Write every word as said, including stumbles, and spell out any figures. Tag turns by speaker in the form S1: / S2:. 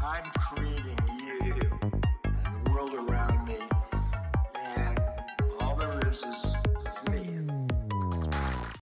S1: I'm creating you and the world around me, and all there is is